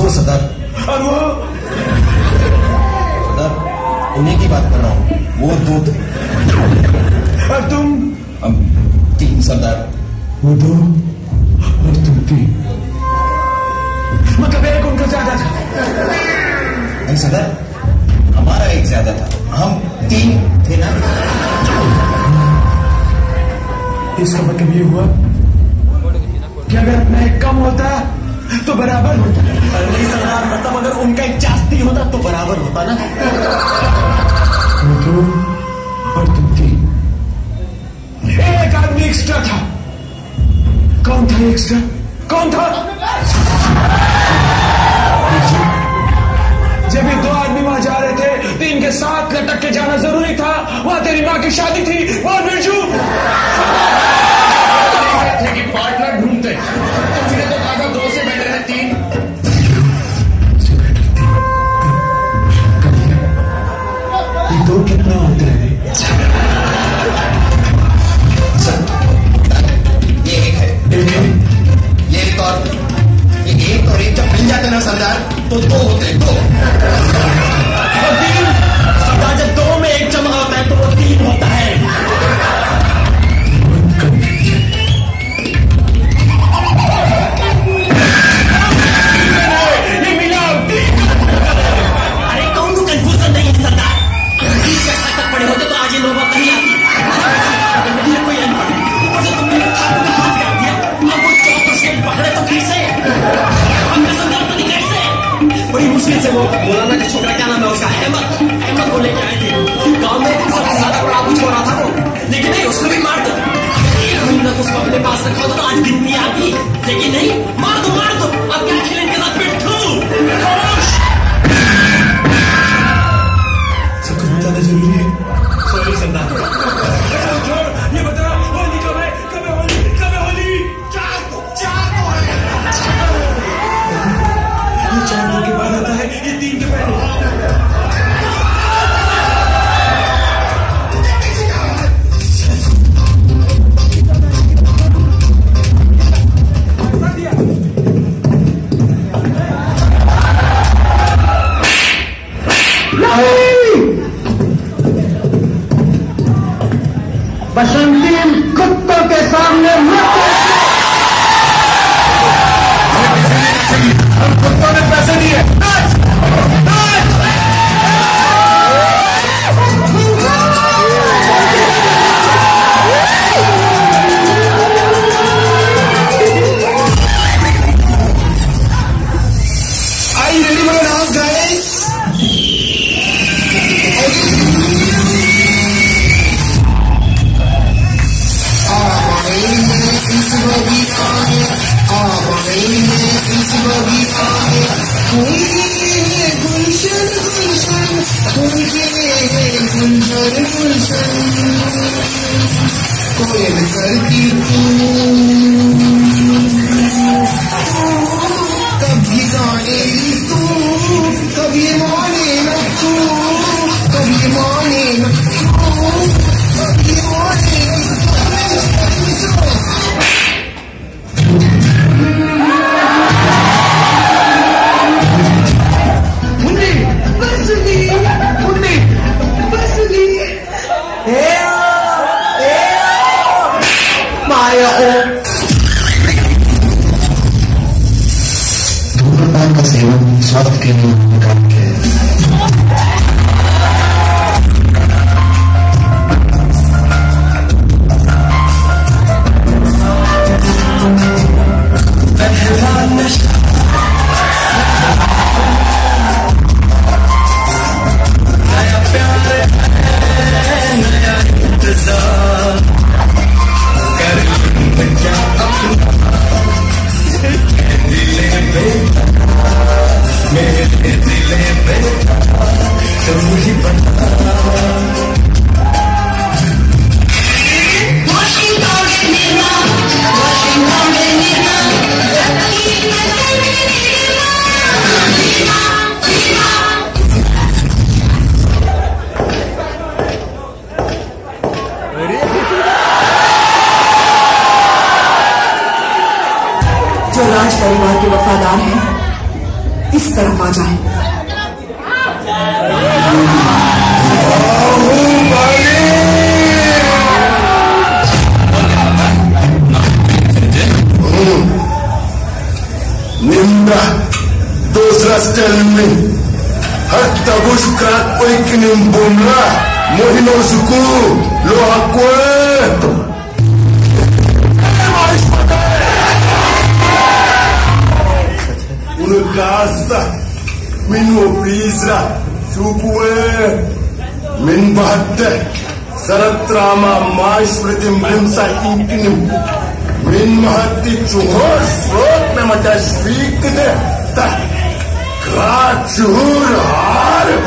वो सरदार, और वो सरदार उन्हीं की बात कर रहा हूँ, वो 2 थे। और तुम? हम 3 सरदार। वो 2 और तुम 3, मतलब एक उनका ज्यादा था। नहीं सरदार, हमारा एक ज्यादा था, हम 3 थे ना। इसका मतलब ये हुआ कि अगर अपना एक कम होता तो बराबर होता। नहीं सरदार, मतलब अगर उनका एक जास्ती होता तो बराबर होता ना। वो 2 और तुम 3, एक आदमी एक्स्ट्रा था। कौन था एक्स्ट्रा? कौन था? जब ये 2 आदमी वहां जा रहे थे तो इनके साथ लटक के जाना जरूरी था। वहां तेरी माँ की शादी थी। और बिरजू थे कि पार्टनर ढूंढते, तुमने तो कहा था 2 से बेटर है 3। ये 2 कितना होते हैं? ये एक है, ये एक और एक जब मिल जाते ना सरदार तो 2 होते, 2 और 3। सरदार जब 2 में 1 जमा होता है तो वो 3 होता है। ये मिला। अरे कौन को कंफ्यूजन नहीं है सरदार, तक पड़े होते तो आज ये नौबत नहीं आती। कोई अनपढ़ ऊपर से तुमने हाथ काट दिया। अब वो 4% पकड़े तो कैसे? हमने सरदार तो नहीं कैसे? बड़ी मुश्किल से वो मौलाना का छोकरा, क्या नाम है उसका, अहमद को लेके आए थे। गांव में सबसे ज्यादा बड़ा कुछ हो रहा था वो, लेकिन नहीं, उसको भी मार दो। 1 महीना तो उसको अपने पास रखा होता तो आज गिनती आती, लेकिन नहीं, मार दो। अब क्या खेलें के साथ पिट्ठू? सब कुछ बताना जरूरी है। सॉरी सरदार। ये बता, होली कब है? कब है होली? कब है होली? 4 को है। 4 के बाद आता है, ये 3 के पहले। बसंती कुत्तों के सामने हम कुत्तों ने पैसे दिए। Are you ready for the dance, guys? कभी गाने तू, कभी माने न तू, कभी माने न तू, कभी माने न धूम्रपान का सेवन स्वास्थ्य के लिए हानिकारक है। इस तरफ आ जाए। Nimba, dos rastelmi, hatta bushkrat oikinim bumla, mohino suku, lo akwe. Unugasta, minu pizra, chupue, min batte, saratrama maishpritim brimsa ikinim. من مهدي شهور صوت ما تشفيك ده كرات شهور عارف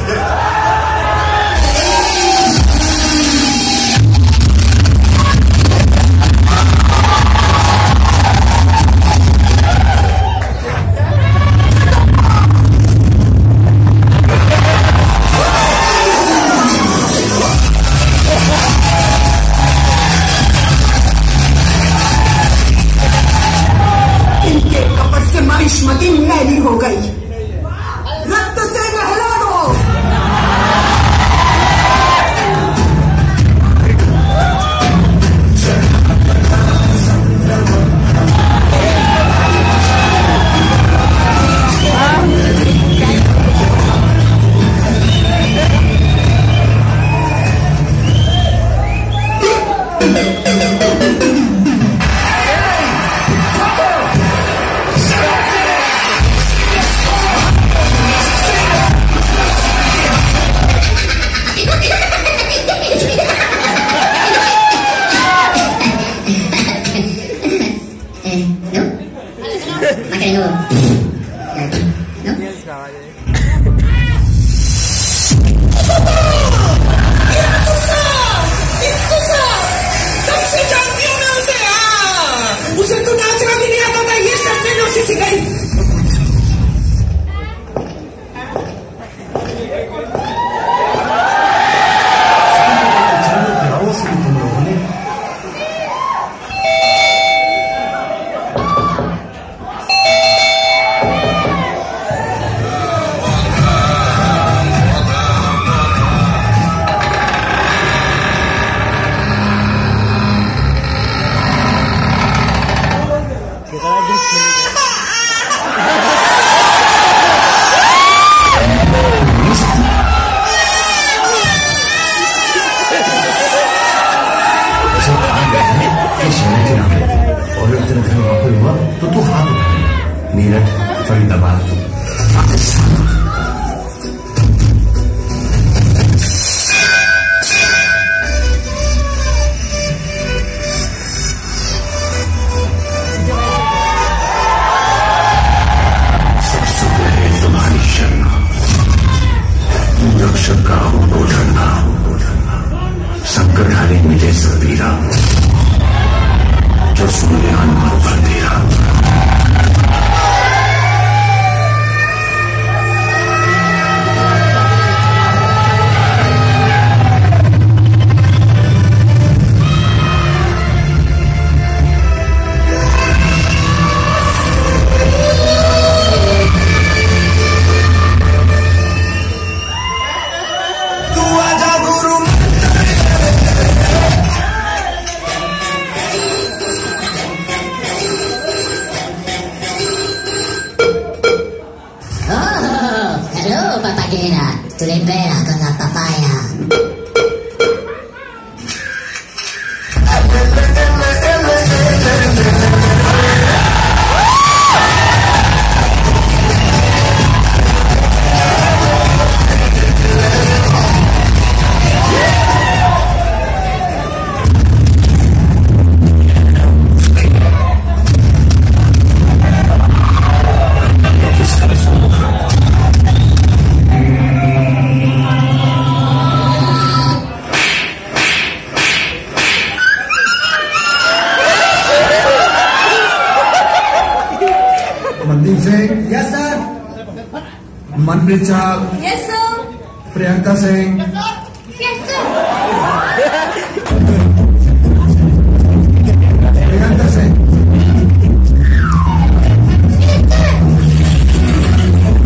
Mahishmati मैली हो गई, रक्त से नहला दो। मीरठ फरीदाबाद सब सुख रहे तुम्हारी शरण, रक्षक का हो धरना, संकट हरे मिले सबीरा, जो सुने हनुमान पर तेरा। Tu libera con la papaya. Mandeep Singh. Yes sir. Manpreet चाल। Yes sir. Priyanka Singh. Yes sir. Priyanka Singh.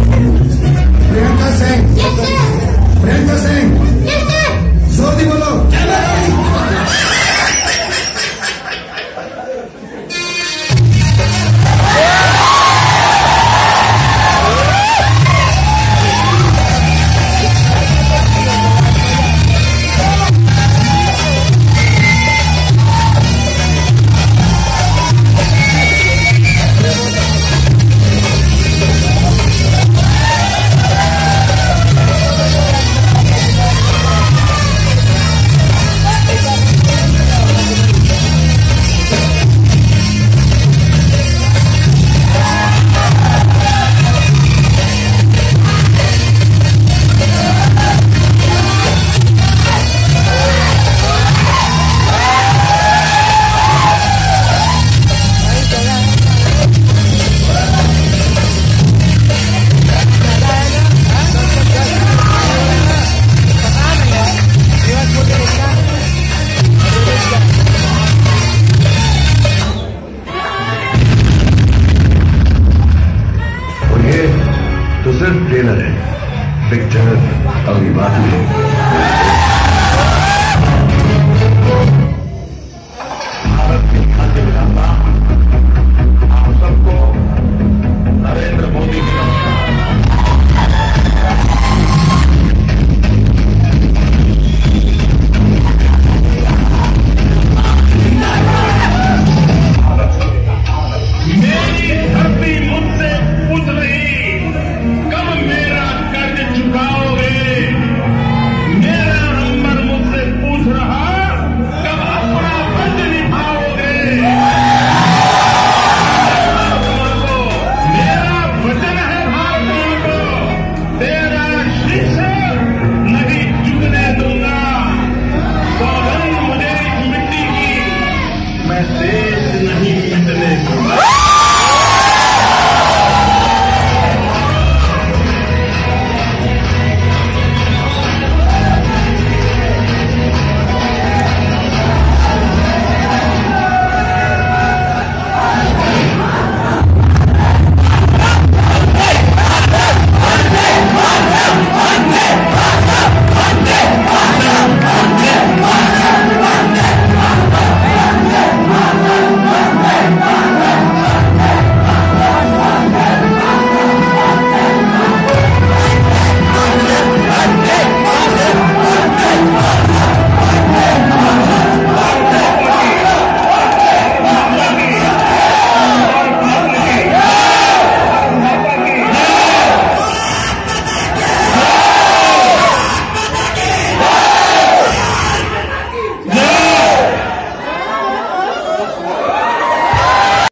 तो सिर्फ ट्रेलर है, पिक्चर अभी बाकी है।